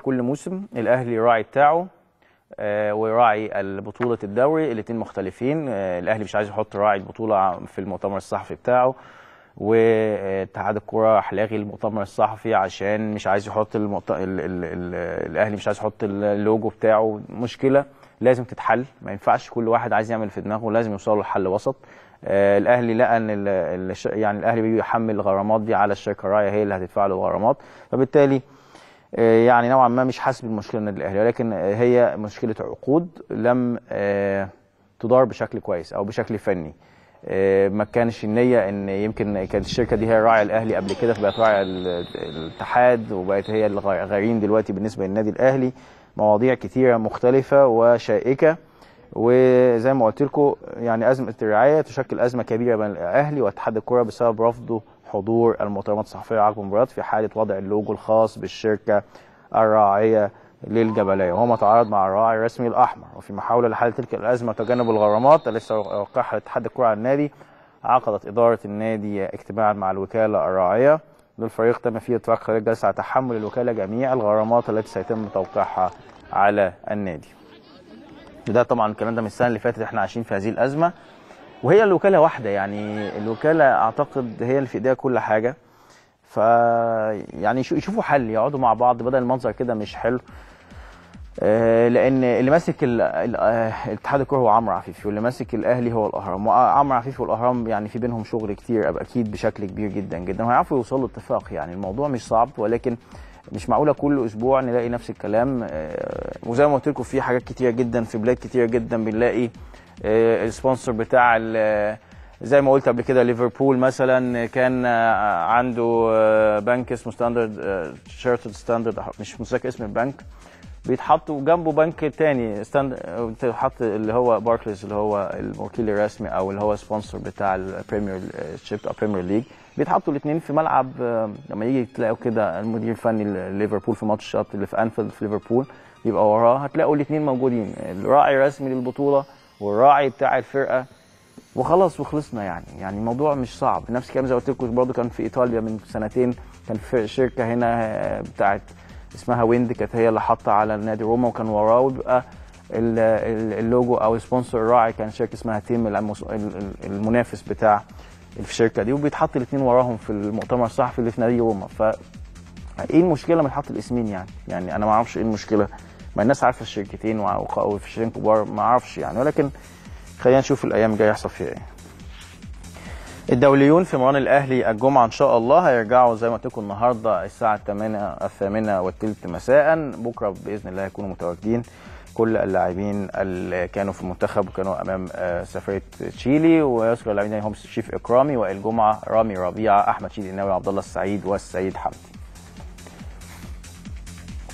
كل موسم الاهلي يراعي بتاعه ويراعي بطوله الدوري، الاثنين مختلفين. الاهلي مش عايز يحط راعي البطوله في المؤتمر الصحفي بتاعه، واتحاد الكره راح لاغي المؤتمر الصحفي عشان مش عايز يحط الاهلي مش عايز يحط اللوجو بتاعه. مشكله لازم تتحل، ما ينفعش كل واحد عايز يعمل في دماغه، لازم يوصلوا لحل وسط. الاهلي لقى ان يعني الاهلي بيحمل الغرامات دي على الشركه الراعيه، هي اللي هتدفع له الغرامات، فبالتالي يعني نوعا ما مش حاسس بالمشكله النادي الاهلي، ولكن هي مشكله عقود لم تدار بشكل كويس او بشكل فني. ما كانش النيه ان يمكن كانت الشركه دي هي راعي الاهلي قبل كده، فبقت راعي الاتحاد وبقت هي الغارين دلوقتي بالنسبه للنادي الاهلي. مواضيع كثيره مختلفه وشائكه، وزي ما قلت لكم يعني ازمه الرعايه تشكل ازمه كبيره بين الاهلي واتحاد الكره بسبب رفضه حضور المؤتمرات الصحفيه عقب المباريات في حاله وضع اللوجو الخاص بالشركه الراعيه للجبليه، وهو متعارض مع الراعي الرسمي الاحمر. وفي محاوله لحل تلك الازمه وتجنب الغرامات التي سيوقعها اتحاد الكره على النادي، عقدت اداره النادي اجتماعا مع الوكاله الراعيه للفريق تم فيه اتفاق خلال الجلسه على تحمل الوكاله جميع الغرامات التي سيتم توقيعها على النادي. ده طبعا الكلام ده من السنه اللي فاتت، احنا عايشين في هذه الازمه، وهي الوكاله واحده، يعني الوكاله اعتقد هي اللي في ايديها كل حاجه. ف يعني يشوفوا حل، يقعدوا مع بعض بدل المنظر كده مش حلو. لان اللي ماسك اتحاد الكوره هو عمرو عفيفي، واللي ماسك الاهلي هو الاهرام، وعمرو عفيفي والاهرام يعني في بينهم شغل كتير اكيد بشكل كبير جدا جدا، وهيعرفوا يوصلوا لاتفاق. يعني الموضوع مش صعب، ولكن مش معقوله كل اسبوع نلاقي نفس الكلام. وزي ما قلت لكم في حاجات كتيره جدا في بلاد كتيره جدا بنلاقي السبونسر بتاع زي ما قلت قبل كده ليفربول مثلا كان عنده بنك اسمه ستاندرد شارترد ستاندرد، مش متذكر اسم البنك، بيتحط جنبه بنك تاني بيتحط اللي هو باركليز اللي هو الوكيل الرسمي او اللي هو سبونسر بتاع البريمير شيب او بريمير ليج، بيتحطوا الاثنين في ملعب. لما يجي تلاقوا كده المدير الفني لليفربول في ماتش اللي في انفيلد في ليفربول يبقى وراه هتلاقوا الاثنين موجودين، الراعي الرسمي للبطوله والراعي بتاع الفرقه، وخلاص وخلصنا. يعني الموضوع مش صعب. نفس الكلام زي ما قلت لكم برضه كان في ايطاليا من سنتين، كان في شركه هنا بتاعت اسمها ويند كانت هي اللي حاطه على نادي روما، وكان وراه ويبقى اللوجو او السبونسر الراعي كان شركه اسمها تيم المنافس بتاع الشركه دي، وبيتحط الاثنين وراهم في المؤتمر الصحفي اللي في نادي روما. ف ايه المشكله لما يتحط الاسمين؟ يعني انا ما اعرفش ايه المشكله، ما الناس عارفه الشركتين وفي الشركتين كبار، ما اعرفش يعني، ولكن خلينا نشوف الايام الجايه يحصل فيها ايه. الدوليون في مران الاهلي الجمعه ان شاء الله هيرجعوا زي ما قلت لكم النهارده الساعه 8:08 مساء. بكره باذن الله هيكونوا متواجدين كل اللاعبين اللي كانوا في المنتخب وكانوا امام سفريه تشيلي، ويذكر اللاعبين هم شريف اكرامي، وائل جمعه، رامي ربيعه، احمد شيدي الناوي، عبد الله السعيد، والسيد حمدي.